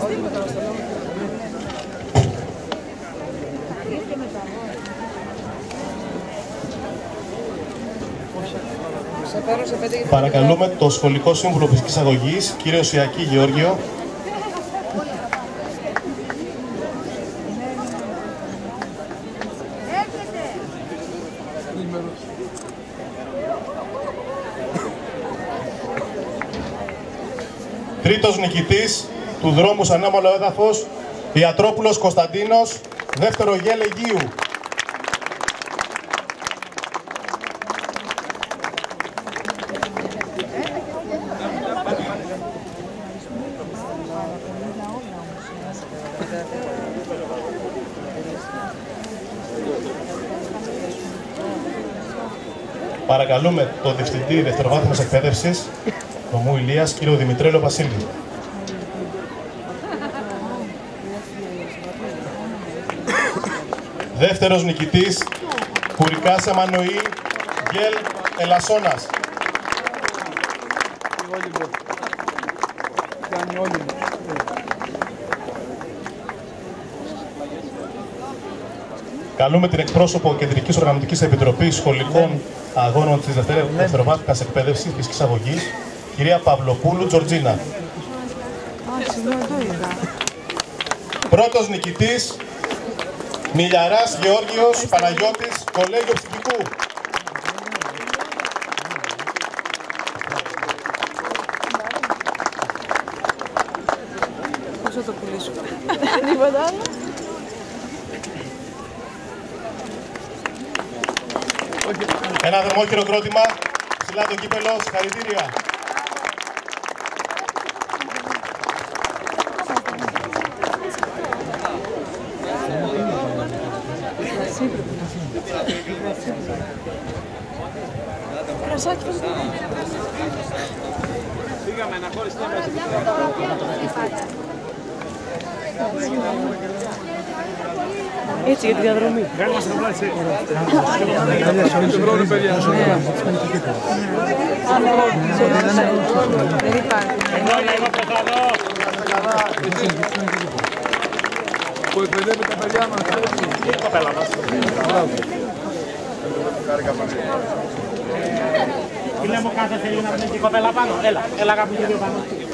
Παρακαλούμε το Σχολικό Σύμβουλο Φυσικής Αγωγής, κύριο Σιακή Γεώργιο. Τρίτος νικητής του δρόμου σαν ανώμαλο έδαφος, Ιατρόπουλος Κωνσταντίνος, δεύτερο ΓΕΛ Αιγείου. Παρακαλούμε το Διευθυντή Δευτεροβάθμιας Εκπαίδευσης, νομού Ηλίας, κύριο Δημητρέλο Βασίλη. Δεύτερος νικητής, Κουρικάς Εμμανουή, ΓΕΛ Ελασσόνας. Καλούμε την εκπρόσωπο Κεντρικής Οργανωτικής Επιτροπής Σχολικών Αγώνων της Δευτεροβάθμιας Εκπαίδευσης Φυσικής Αγωγής, κυρία Παυλοπούλου Τζορτζίνα. Πρώτος νικητής, Μιλιαράς Γεώργιος Παναγιώτης, Κολέγιο Ψυχικού. Πώς θα το πουλήσω? Τίποτα άλλο. Ένα δρεμό χειροκρότημα, ψηλά το κύπελο, συγχαρητήρια. Πήγαμε να χωριστούμε. Έτσι για τη διαδρομή. Δεν υπάρχει. Που εκπαιδεύει τα παιδιά μας. Η κοπέλα μας. Τι λέμε κάθε θέλει να βρει την κοπέλα πάνω. Έλα, αγάπη, πάνω.